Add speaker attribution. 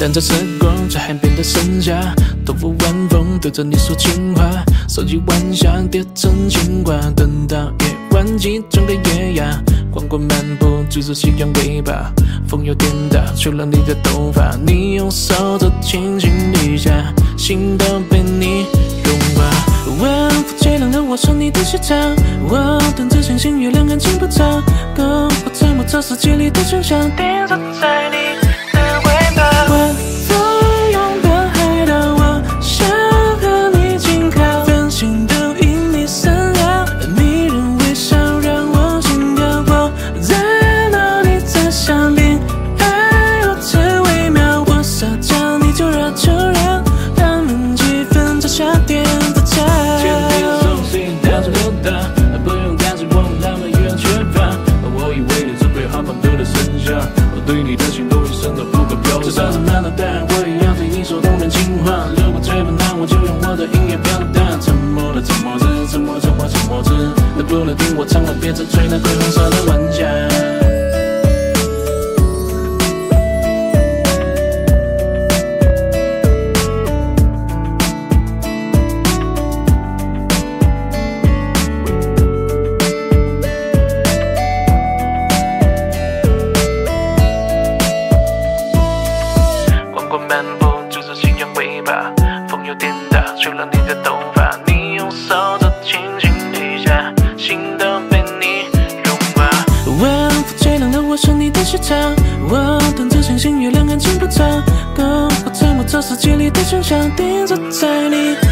Speaker 1: 但这时光在海边的剩下，头发晚风对着你说情话，手机晚香叠成牵挂，等到夜晚集中的夜芽，光棍漫步举着夕阳尾巴，风有点大，吹乱你的头发，你用手指轻轻捋下，心都被你融化。晚风吹亮了我说你的时差，我等着星星月亮感情不差，够我在我这世界里的真相，钉着在你的尾巴。晚风拥抱海岛，我想和你紧靠，繁星都因你闪耀，迷人微笑让我心跳，我在哪里在想恋爱如此微妙，我撒娇你就热就热，让人气氛在夏天的家。天地的东西到处溜达，不用担心我们他们越缺乏，我以为你只被好朋友的剩下，我对你的心都已深到不可表达。至少是满脑袋，我也要对你说动人情话，如果最困难我就用我的音乐表达。沉默了沉默着，沉默着我沉默着，能不能听我唱完别再吹那鬼红色的玩家。漫步举着夕阳尾巴，风有点大，吹乱你的头发，你用手指轻轻捋下，心都被你融化。晚风吹亮了我说你的时差，我等着星星月亮感情不差，够我在我这世界里的真相，钉着在你